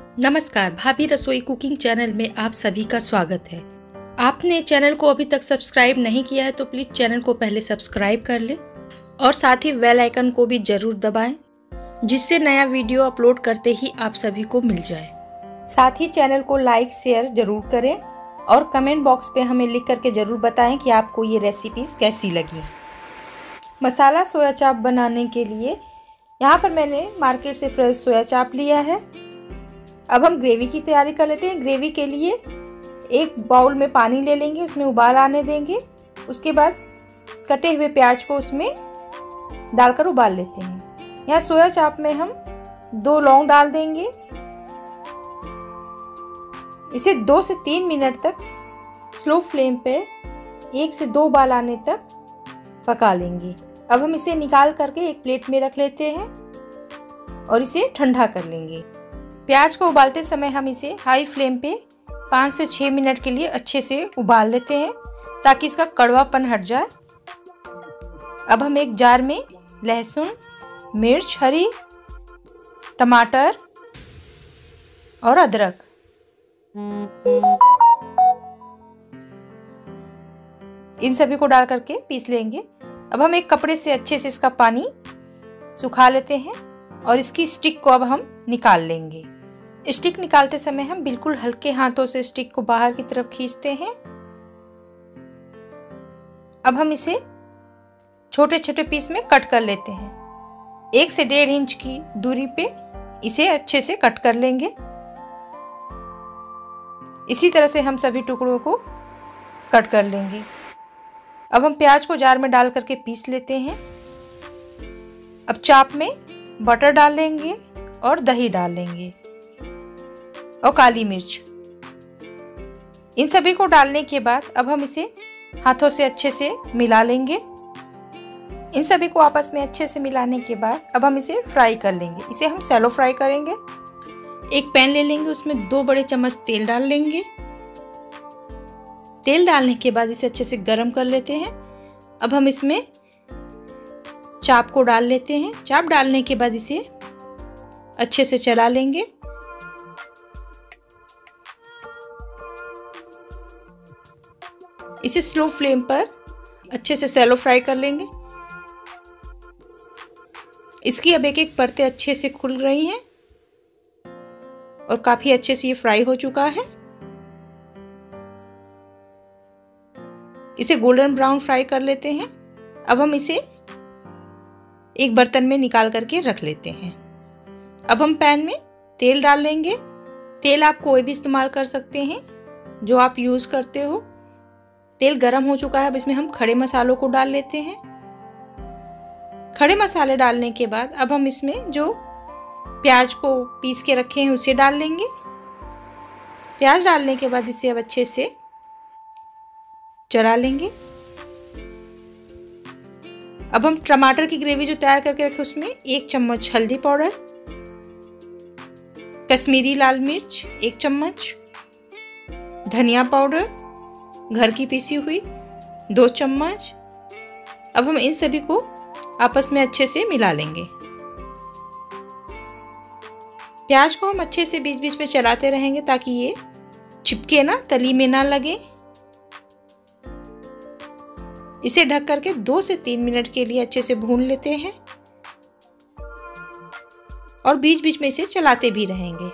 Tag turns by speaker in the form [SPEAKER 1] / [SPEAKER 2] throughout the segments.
[SPEAKER 1] नमस्कार, भाभी रसोई कुकिंग चैनल में आप सभी का स्वागत है। आपने चैनल को अभी तक सब्सक्राइब नहीं किया है तो प्लीज़ चैनल को पहले सब्सक्राइब कर लें और साथ ही बेल आइकन को भी ज़रूर दबाएं, जिससे नया वीडियो अपलोड करते ही आप सभी को मिल जाए। साथ ही चैनल को लाइक शेयर ज़रूर करें और कमेंट बॉक्स पे हमें लिख करके ज़रूर बताएं कि आपको ये रेसिपीज़ कैसी लगी। मसाला सोया चाप बनाने के लिए यहाँ पर मैंने मार्केट से फ्रेश सोया चाप लिया है। अब हम ग्रेवी की तैयारी कर लेते हैं। ग्रेवी के लिए एक बाउल में पानी ले लेंगे, उसमें उबाल आने देंगे। उसके बाद कटे हुए प्याज को उसमें डालकर उबाल लेते हैं। यहाँ सोया चाप में हम 2 लौंग डाल देंगे। इसे 2 से 3 मिनट तक स्लो फ्लेम पे 1 से 2 उबाल आने तक पका लेंगे। अब हम इसे निकाल करके एक प्लेट में रख लेते हैं और इसे ठंडा कर लेंगे। प्याज को उबालते समय हम इसे हाई फ्लेम पे 5 से 6 मिनट के लिए अच्छे से उबाल लेते हैं ताकि इसका कड़वापन हट जाए। अब हम एक जार में लहसुन, मिर्च हरी, टमाटर और अदरक इन सभी को डाल करके पीस लेंगे। अब हम एक कपड़े से अच्छे से इसका पानी सुखा लेते हैं और इसकी स्टिक को अब हम निकाल लेंगे। स्टिक निकालते समय हम बिल्कुल हल्के हाथों से स्टिक को बाहर की तरफ खींचते हैं। अब हम इसे छोटे छोटे पीस में कट कर लेते हैं। 1 से 1.5 इंच की दूरी पे इसे अच्छे से कट कर लेंगे। इसी तरह से हम सभी टुकड़ों को कट कर लेंगे। अब हम प्याज को जार में डाल करके पीस लेते हैं। अब चाप में बटर डाल लेंगे और दही डाल लेंगे और काली मिर्च। इन सभी को डालने के बाद अब हम इसे हाथों से अच्छे से मिला लेंगे। इन सभी को आपस में अच्छे से मिलाने के बाद अब हम इसे फ्राई कर लेंगे। इसे हम शैलो फ्राई करेंगे। एक पैन ले लेंगे, उसमें 2 बड़े चम्मच तेल डाल लेंगे। तेल डालने के बाद इसे अच्छे से गर्म कर लेते हैं। अब हम इसमें चाप को डाल लेते हैं। चाप डालने के बाद इसे अच्छे से चला लेंगे। इसे स्लो फ्लेम पर अच्छे से शैलो फ्राई कर लेंगे। इसकी अब एक परतें अच्छे से खुल रही हैं और काफी अच्छे से ये फ्राई हो चुका है। इसे गोल्डन ब्राउन फ्राई कर लेते हैं। अब हम इसे एक बर्तन में निकाल करके रख लेते हैं। अब हम पैन में तेल डाल लेंगे। तेल आप कोई भी इस्तेमाल कर सकते हैं जो आप यूज करते हो। तेल गरम हो चुका है। अब इसमें हम खड़े मसालों को डाल लेते हैं। खड़े मसाले डालने के बाद अब हम इसमें जो प्याज को पीस के रखे हैं उसे डाल लेंगे। प्याज डालने के बाद इसे अब अच्छे से चला लेंगे। अब हम टमाटर की ग्रेवी जो तैयार करके रखे उसमें 1 चम्मच हल्दी पाउडर, कश्मीरी लाल मिर्च 1 चम्मच, धनिया पाउडर घर की पीसी हुई 2 चम्मच। अब हम इन सभी को आपस में अच्छे से मिला लेंगे। प्याज को हम अच्छे से बीच बीच में चलाते रहेंगे ताकि ये चिपके ना, तली में ना लगे। इसे ढक करके 2 से 3 मिनट के लिए अच्छे से भून लेते हैं और बीच बीच में इसे चलाते भी रहेंगे।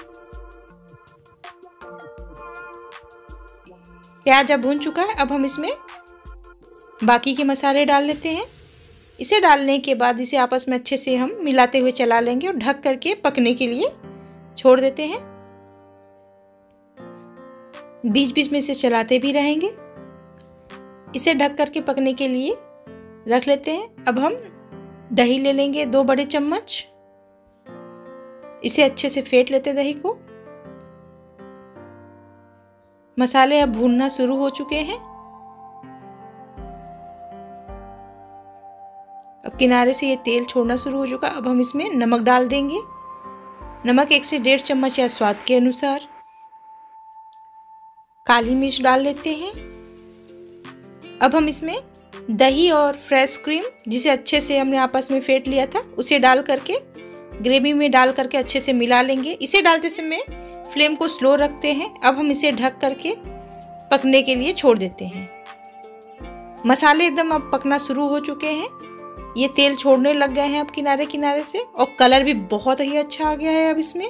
[SPEAKER 1] प्याज अब भून चुका है। अब हम इसमें बाकी के मसाले डाल लेते हैं। इसे डालने के बाद इसे आपस में अच्छे से हम मिलाते हुए चला लेंगे और ढक करके पकने के लिए छोड़ देते हैं। बीच बीच में इसे चलाते भी रहेंगे। इसे ढक करके पकने के लिए रख लेते हैं। अब हम दही ले लेंगे 2 बड़े चम्मच। इसे अच्छे से फेंट लेते दही को। मसाले अब भूनना शुरू हो चुके हैं। अब किनारे से ये तेल छोड़ना शुरू हो चुका। अब हम इसमें नमक डाल देंगे। नमक 1 से 1.5 चम्मच या स्वाद के अनुसार। काली मिर्च डाल लेते हैं। अब हम इसमें दही और फ्रेश क्रीम जिसे अच्छे से हमने आपस में फेंट लिया था उसे डाल करके ग्रेवी में डाल करके अच्छे से मिला लेंगे। इसे डालते समय फ्लेम को स्लो रखते हैं। अब हम इसे ढक करके पकने के लिए छोड़ देते हैं। मसाले एकदम अब पकना शुरू हो चुके हैं। ये तेल छोड़ने लग गए हैं अब किनारे किनारे से, और कलर भी बहुत ही अच्छा आ गया है अब इसमें।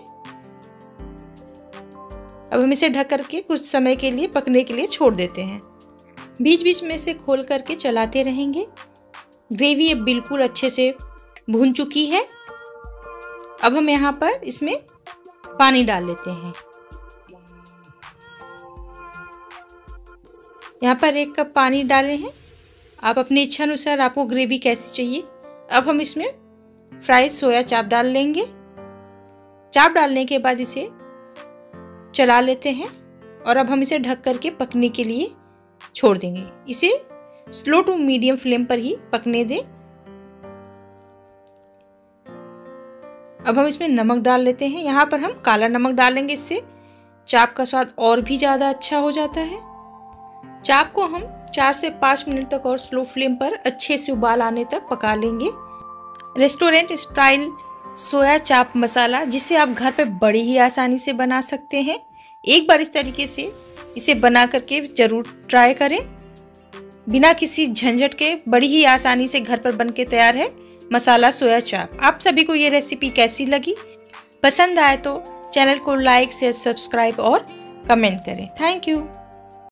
[SPEAKER 1] अब हम इसे ढक करके कुछ समय के लिए पकने के लिए छोड़ देते हैं। बीच बीच में से खोल करके चलाते रहेंगे। ग्रेवी अब बिल्कुल अच्छे से भून चुकी है। अब हम यहाँ पर इसमें पानी डाल लेते हैं। यहाँ पर 1 कप पानी डाले हैं। आप अपनी इच्छा अनुसार आपको ग्रेवी कैसी चाहिए। अब हम इसमें फ्राई सोया चाप डाल लेंगे। चाप डालने के बाद इसे चला लेते हैं और अब हम इसे ढक करके पकने के लिए छोड़ देंगे। इसे स्लो टू मीडियम फ्लेम पर ही पकने दें। अब हम इसमें नमक डाल लेते हैं। यहाँ पर हम काला नमक डालेंगे, इससे चाप का स्वाद और भी ज़्यादा अच्छा हो जाता है। चाप को हम 4 से 5 मिनट तक और स्लो फ्लेम पर अच्छे से उबाल आने तक पका लेंगे। रेस्टोरेंट स्टाइल सोया चाप मसाला, जिसे आप घर पे बड़ी ही आसानी से बना सकते हैं। एक बार इस तरीके से इसे बना करके ज़रूर ट्राई करें। बिना किसी झंझट के बड़ी ही आसानी से घर पर बन के तैयार है मसाला सोया चाप। आप सभी को ये रेसिपी कैसी लगी? पसंद आए तो चैनल को लाइक, शेयर, सब्सक्राइब और कमेंट करें। Thank you.